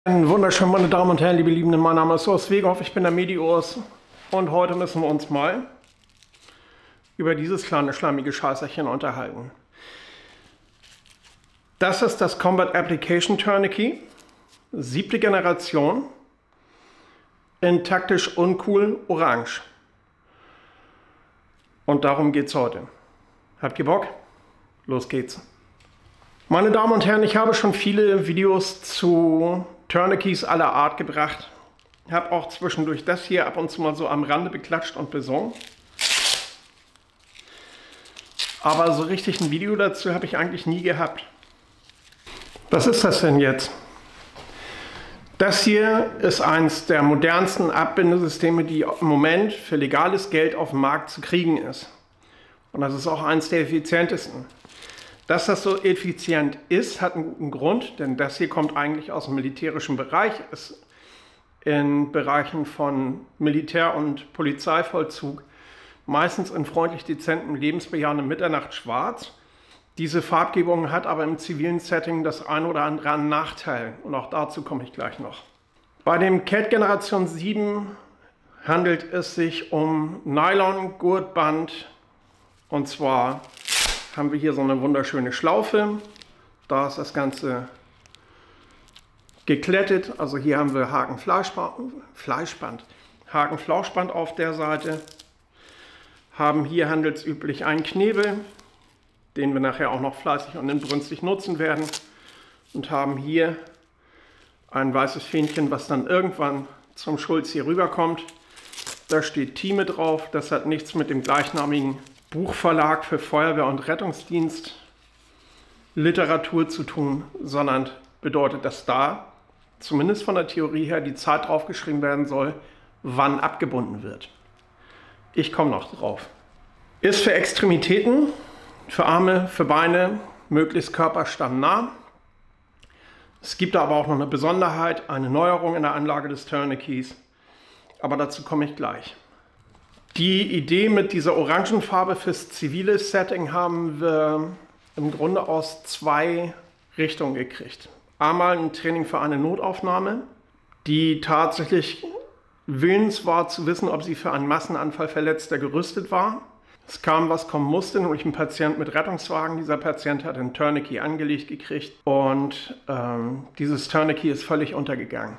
Einen wunderschönen, meine Damen und Herren, liebe Liebenden, mein Name ist Urs Wegehoff, ich bin der Medi-Urs und heute müssen wir uns mal über dieses kleine schleimige Scheißerchen unterhalten. Das ist das Combat Application Tourniquet, 7. Generation, in taktisch uncool orange. Und darum geht's heute. Habt ihr Bock? Los geht's. Meine Damen und Herren, ich habe schon viele Videos zu Tourniquets aller Art gebracht. Ich habe auch zwischendurch das hier ab und zu mal so am Rande beklatscht und besungen. Aber so richtig ein Video dazu habe ich eigentlich nie gehabt. Was ist das denn jetzt? Das hier ist eines der modernsten Abbindesysteme, die im Moment für legales Geld auf dem Markt zu kriegen ist. Und das ist auch eines der effizientesten. Dass das so effizient ist, hat einen guten Grund, denn das hier kommt eigentlich aus dem militärischen Bereich, ist in Bereichen von Militär- und Polizeivollzug meistens in freundlich dezentem, lebensbejahendem Mitternacht schwarz. Diese Farbgebung hat aber im zivilen Setting das ein oder andere an Nachteil und auch dazu komme ich gleich noch. Bei dem CAT Generation 7 handelt es sich um Nylon-Gurtband, und zwar haben wir hier so eine wunderschöne Schlaufe. Da ist das Ganze geklettet. Also hier haben wir Haken-Flauschband auf der Seite. Haben hier handelsüblich einen Knebel, den wir nachher auch noch fleißig und inbrünstig nutzen werden. Und haben hier ein weißes Fähnchen, was dann irgendwann zum Schulz hier rüberkommt. Da steht Thieme drauf. Das hat nichts mit dem gleichnamigen Buchverlag für Feuerwehr- und Rettungsdienst Literatur zu tun, sondern bedeutet, dass da zumindest von der Theorie her die Zeit draufgeschrieben werden soll, wann abgebunden wird. Ich komme noch drauf. Ist für Extremitäten, für Arme, für Beine, möglichst körperstammnah. Es gibt aber auch noch eine Besonderheit, eine Neuerung in der Anlage des Tourniquets, aber dazu komme ich gleich. Die Idee mit dieser Orangenfarbe fürs zivile Setting haben wir im Grunde aus zwei Richtungen gekriegt. Einmal ein Training für eine Notaufnahme, die tatsächlich willens war zu wissen, ob sie für einen Massenanfall Verletzter gerüstet war. Es kam, was kommen musste, nämlich ein Patient mit Rettungswagen. Dieser Patient hat ein Tourniquet angelegt gekriegt und dieses Tourniquet ist völlig untergegangen.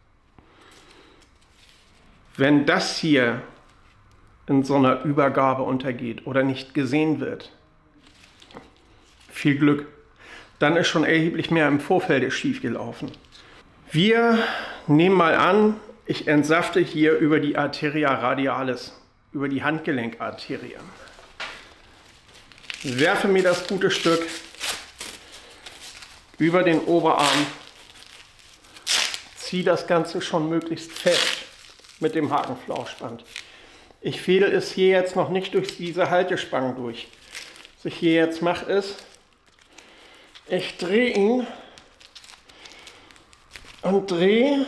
Wenn das hier in so einer Übergabe untergeht oder nicht gesehen wird, viel Glück, dann ist schon erheblich mehr im Vorfeld schiefgelaufen. Wir nehmen mal an, ich entsafte hier über die Arteria radialis, über die Handgelenkarterie. Werfe mir das gute Stück über den Oberarm, ziehe das Ganze schon möglichst fest mit dem Hakenflauschband. Ich fädel es hier jetzt noch nicht durch diese Haltespangen durch. Was ich hier jetzt mache ist, ich drehe ihn und drehe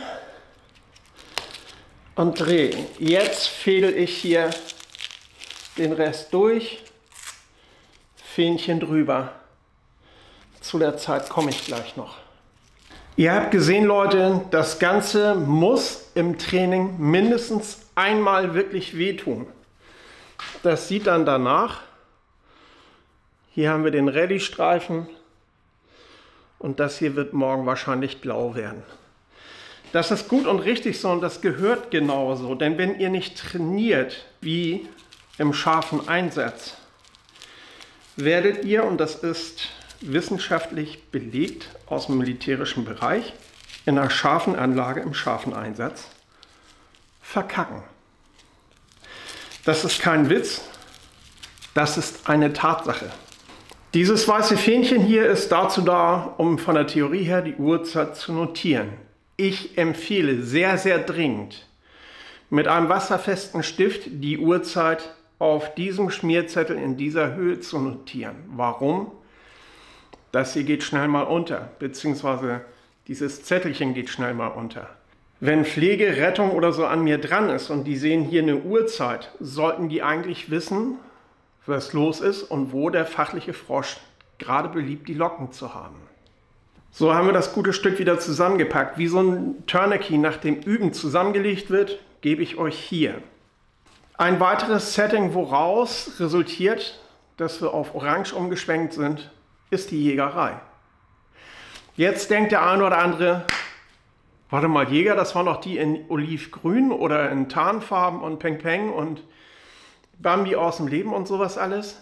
und drehe. Jetzt fädel ich hier den Rest durch, Fähnchen drüber. Zu der Zeit komme ich gleich noch. Ihr habt gesehen, Leute, das Ganze muss im Training mindestens einmal wirklich wehtun. Das sieht dann danach. Hier haben wir den Rallye-Streifen und das hier wird morgen wahrscheinlich blau werden. Das ist gut und richtig so und das gehört genauso, denn wenn ihr nicht trainiert wie im scharfen Einsatz, werdet ihr, und das ist wissenschaftlich belegt aus dem militärischen Bereich, in einer scharfen Anlage, im scharfen Einsatz, verkacken. Das ist kein Witz, das ist eine Tatsache. Dieses weiße Fähnchen hier ist dazu da, um von der Theorie her die Uhrzeit zu notieren. Ich empfehle sehr, sehr dringend, mit einem wasserfesten Stift die Uhrzeit auf diesem Schmierzettel in dieser Höhe zu notieren. Warum? Das hier geht schnell mal unter, beziehungsweise dieses Zettelchen geht schnell mal unter. Wenn Pflege, Rettung oder so an mir dran ist und die sehen hier eine Uhrzeit, sollten die eigentlich wissen, was los ist und wo der fachliche Frosch gerade beliebt, die Locken zu haben. So haben wir das gute Stück wieder zusammengepackt. Wie so ein Tourniquet nach dem Üben zusammengelegt wird, gebe ich euch hier. Ein weiteres Setting, woraus resultiert, dass wir auf Orange umgeschwenkt sind, ist die Jägerei. Jetzt denkt der eine oder andere, warte mal, Jäger, das waren doch die in Olivgrün oder in Tarnfarben und Peng Peng und Bambi aus dem Leben und sowas alles.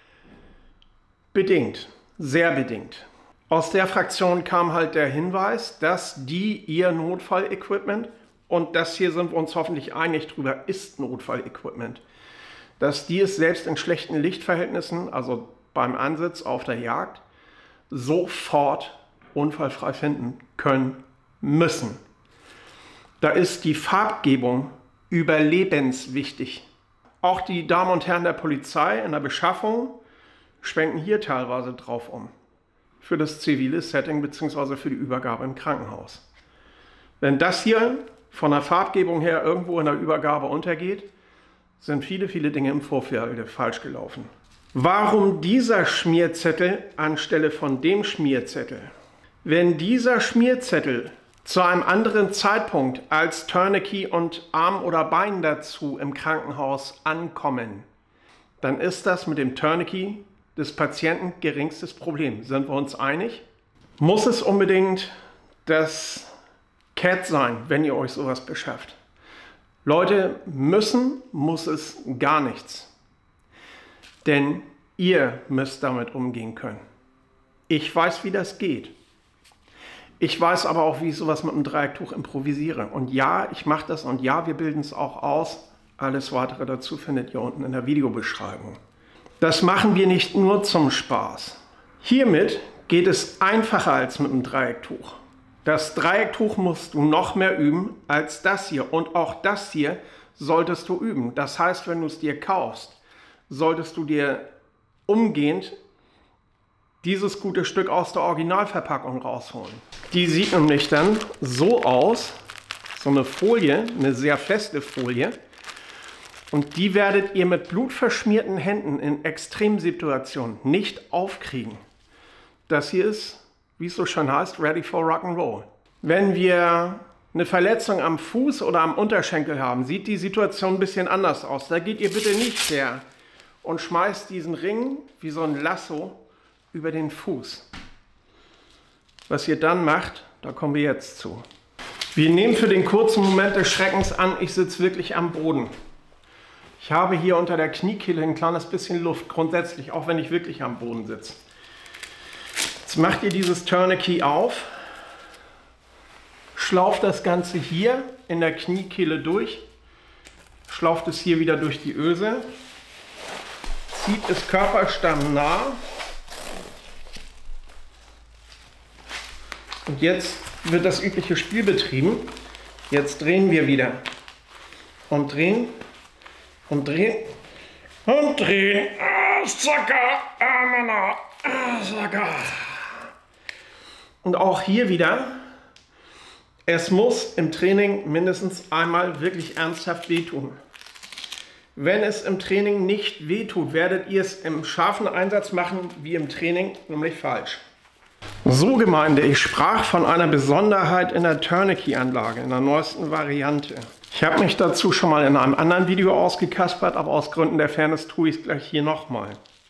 Bedingt, sehr bedingt. Aus der Fraktion kam halt der Hinweis, dass die ihr Notfallequipment, und das hier sind wir uns hoffentlich einig drüber, ist Notfallequipment, dass die es selbst in schlechten Lichtverhältnissen, also beim Ansitz auf der Jagd, sofort unfallfrei finden können müssen. Da ist die Farbgebung überlebenswichtig. Auch die Damen und Herren der Polizei in der Beschaffung schwenken hier teilweise drauf um. Für das zivile Setting bzw. für die Übergabe im Krankenhaus. Wenn das hier von der Farbgebung her irgendwo in der Übergabe untergeht, sind viele, viele Dinge im Vorfeld falsch gelaufen. Warum dieser Schmierzettel anstelle von dem Schmierzettel? Wenn dieser Schmierzettel zu einem anderen Zeitpunkt als Tourniquet und Arm oder Bein dazu im Krankenhaus ankommen, dann ist das mit dem Tourniquet des Patienten geringstes Problem. Sind wir uns einig? Muss es unbedingt das CAT sein, wenn ihr euch sowas beschafft? Leute, muss es gar nichts. Denn ihr müsst damit umgehen können. Ich weiß, wie das geht. Ich weiß aber auch, wie ich sowas mit einem Dreiecktuch improvisiere. Und ja, ich mache das und ja, wir bilden es auch aus. Alles Weitere dazu findet ihr unten in der Videobeschreibung. Das machen wir nicht nur zum Spaß. Hiermit geht es einfacher als mit einem Dreiecktuch. Das Dreiecktuch musst du noch mehr üben als das hier. Und auch das hier solltest du üben. Das heißt, wenn du es dir kaufst, solltest du dir umgehend dieses gute Stück aus der Originalverpackung rausholen. Die sieht nämlich dann so aus, so eine Folie, eine sehr feste Folie. Und die werdet ihr mit blutverschmierten Händen in Extremsituationen nicht aufkriegen. Das hier ist, wie es so schön heißt, ready for Rock'n'Roll. Wenn wir eine Verletzung am Fuß oder am Unterschenkel haben, sieht die Situation ein bisschen anders aus. Da geht ihr bitte nicht her und schmeißt diesen Ring wie so ein Lasso über den Fuß. Was ihr dann macht, da kommen wir jetzt zu. Wir nehmen für den kurzen Moment des Schreckens an, ich sitze wirklich am Boden. Ich habe hier unter der Kniekehle ein kleines bisschen Luft, grundsätzlich, auch wenn ich wirklich am Boden sitze. Jetzt macht ihr dieses Tourniquet auf, schlauft das Ganze hier in der Kniekehle durch, schlauft es hier wieder durch die Öse, zieht es körperstammnah. Und jetzt wird das übliche Spiel betrieben. Jetzt drehen wir wieder. Und drehen. Und drehen. Und drehen. Zacker. Männer. Zacker. Und auch hier wieder. Es muss im Training mindestens einmal wirklich ernsthaft wehtun. Wenn es im Training nicht wehtut, werdet ihr es im scharfen Einsatz machen wie im Training, nämlich falsch. So, Gemeinde, ich sprach von einer Besonderheit in der Tourniquet-Anlage, in der neuesten Variante. Ich habe mich dazu schon mal in einem anderen Video ausgekaspert, aber aus Gründen der Fairness tue ich es gleich hier nochmal.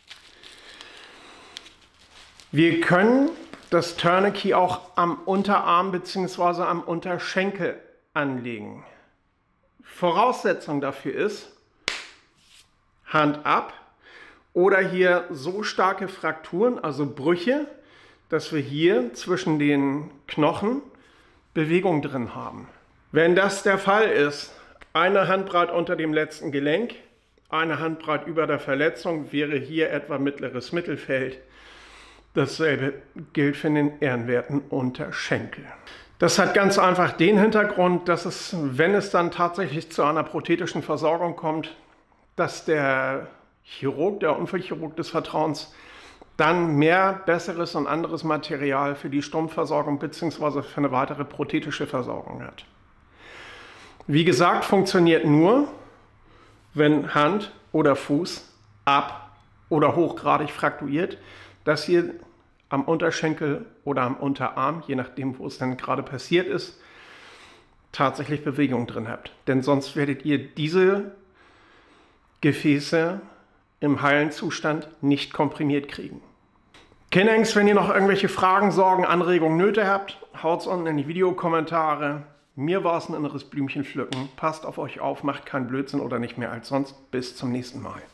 Wir können das Tourniquet auch am Unterarm bzw. am Unterschenkel anlegen. Voraussetzung dafür ist, Hand ab oder hier so starke Frakturen, also Brüche, dass wir hier zwischen den Knochen Bewegung drin haben. Wenn das der Fall ist, eine Handbreit unter dem letzten Gelenk, eine Handbreit über der Verletzung wäre hier etwa mittleres Mittelfeld. Dasselbe gilt für den ehrenwerten Unterschenkel. Das hat ganz einfach den Hintergrund, dass es, wenn es dann tatsächlich zu einer prothetischen Versorgung kommt, dass der Chirurg, der Unfallchirurg des Vertrauens, dann mehr besseres und anderes Material für die Stumpfversorgung bzw. für eine weitere prothetische Versorgung hat. Wie gesagt, funktioniert nur, wenn Hand oder Fuß ab- oder hochgradig fraktuiert. Das hier am Unterschenkel oder am Unterarm, je nachdem, wo es dann gerade passiert ist, tatsächlich Bewegung drin habt. Denn sonst werdet ihr diese Gefäße im heilen Zustand nicht komprimiert kriegen. Kennings, wenn ihr noch irgendwelche Fragen, Sorgen, Anregungen, Nöte habt, haut's unten in die Videokommentare. Mir war es ein inneres Blümchen pflücken. Passt auf euch auf, macht keinen Blödsinn oder nicht mehr als sonst. Bis zum nächsten Mal.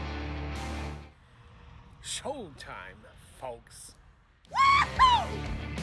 Showtime, folks. Woohoo!